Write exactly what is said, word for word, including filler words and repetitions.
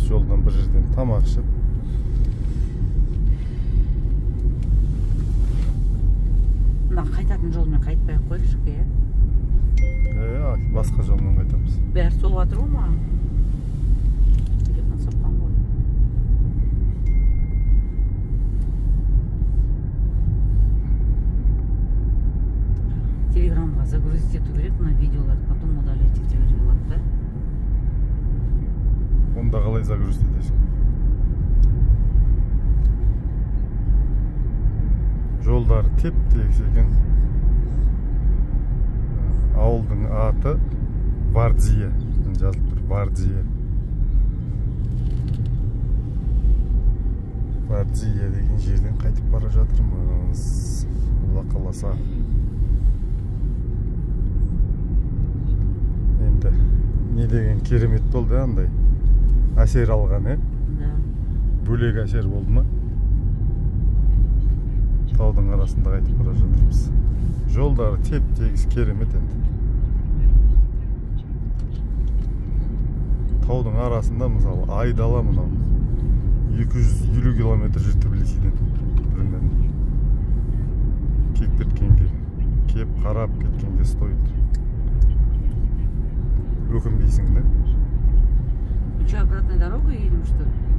жатырмыз жолдан бір жерден тамақ ішіп. Мына қайтатын жолмен қайтпай ақ қойықшы, иә? Е, басқа жолмен қайтамыз. Бәрі сол жатыр ғой ма? Телефон соққан ғой. Телеграмға загрузить ету керек, мына видеоларды потом удалять ете береді да? Онда қалай загрузить етесің? Жолдар теп-тегіс екен. Ауылдың аты Вардия. Жазылып тұр, Вардия. Вардия деген жерден қайтып бара жатырмыз. Алла қаласа. Енді не деген керемет болды, андай әсер алған, е? Бөлек әсер болды ма? Таудың арасында қайтып бара жатырмыз. Жолдары теп-тегіс керемет енді. Таудың арасында, мысалы, айдала мынау екі жүз елу километр жер Тбилисиден бірінен кеп кеткенге, кеп қарап кеткенге стоит. Өкінбейсің, да? Что, обратная дорога едем, что ли?